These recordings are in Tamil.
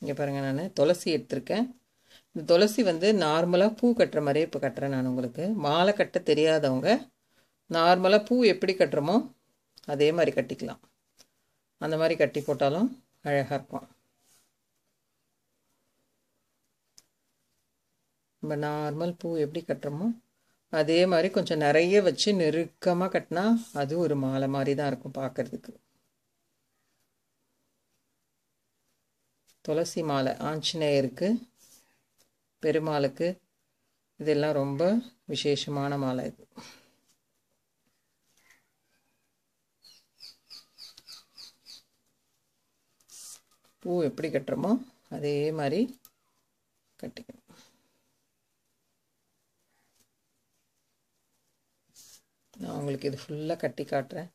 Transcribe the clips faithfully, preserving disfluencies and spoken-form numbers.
இங்கே பாருங்கள், நான் துளசி எடுத்திருக்கேன். இந்த துளசி வந்து நார்மலாக பூ கட்டுற மாதிரியே இப்போ கட்டுறேன் நான். உங்களுக்கு மாலை கட்ட தெரியாதவங்க நார்மலாக பூ எப்படி கட்டுறோமோ அதே மாதிரி கட்டிக்கலாம். அந்த மாதிரி கட்டி போட்டாலும் அழகாக இருக்கும். நம்ம நார்மல் பூ எப்படி கட்டுறோமோ அதே மாதிரி கொஞ்சம் நிறைய வச்சு நெருக்கமாக கட்டினா அது ஒரு மாலை மாதிரி தான் இருக்கும் பார்க்குறதுக்கு. துளசி மாலை ஆஞ்சநேயருக்கு, பெருமாளுக்கு இதெல்லாம் ரொம்ப விசேஷமான மாலை இது. பூ எப்படி கட்டுறோமோ அதே மாதிரி கட்டிக்கணும். நான் உங்களுக்கு இது ஃபுல்லாக கட்டி காட்டுறேன்.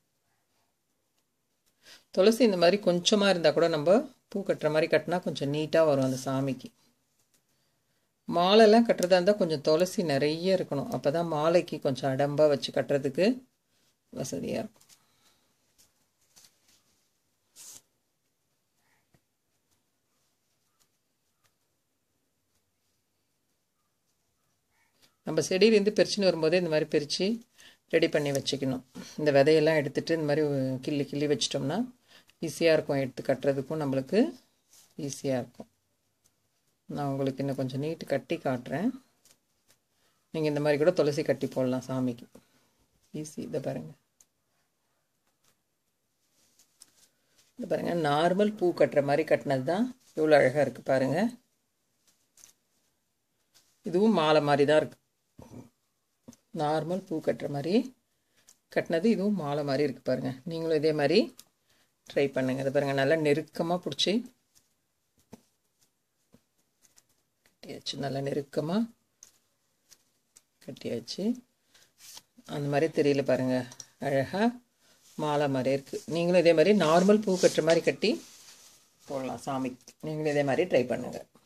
துளசி இந்த மாதிரி கொஞ்சமாக இருந்தால் கூட நம்ம பூ கட்டுற மாதிரி கட்டினா கொஞ்சம் நீட்டாக வரும் அந்த சாமிக்கு. மாலைலாம் கட்டுறதா இருந்தால் கொஞ்சம் துளசி நிறைய இருக்கணும். அப்போ தான் மாலைக்கு கொஞ்சம் அடம்பாக வச்சு கட்டுறதுக்கு வசதியாக இருக்கும். நம்ம செடியிலேருந்து பிரிச்சுன்னு வரும்போதே இந்த மாதிரி பிரித்து ரெடி பண்ணி வச்சுக்கணும். இந்த விதையெல்லாம் எடுத்துகிட்டு இந்த மாதிரி கிள்ளி கிள்ளி வச்சிட்டோம்னா ஈஸியாக இருக்கும். எடுத்து கட்டுறதுக்கும் நம்மளுக்கு ஈஸியாக இருக்கும். நான் உங்களுக்கு இன்னும் கொஞ்சம் நீட்டு கட்டி காட்டுறேன். நீங்கள் இந்த மாதிரி கூட துளசி கட்டி போடலாம் சாமிக்கு. ஈஸி. இதை பாருங்கள், இதை பாருங்கள், நார்மல் பூ கட்டுற மாதிரி கட்டினது தான் எவ்வளோ அழகாக இருக்குது பாருங்கள். இதுவும் மாலை மாதிரி தான் இருக்குது. நார்மல் பூ கட்டுற மாதிரி கட்டினது இதுவும் மாலை மாதிரி இருக்குது பாருங்கள். நீங்களும் இதே மாதிரி ட்ரை பண்ணுங்கள். இதை பாருங்கள், நல்லா நெருக்கமாக பிடிச்சி கட்டியாச்சு. நல்லா நெருக்கமாக கட்டியாச்சு. அந்த மாதிரி தெரியல பாருங்கள், அழகாக மாலை மாதிரி இருக்குது. நீங்களும் இதே மாதிரி நார்மல் பூ கட்டுற மாதிரி கட்டி போடலாம் சாமிக்கு. நீங்களும் இதே மாதிரி ட்ரை பண்ணுங்கள்.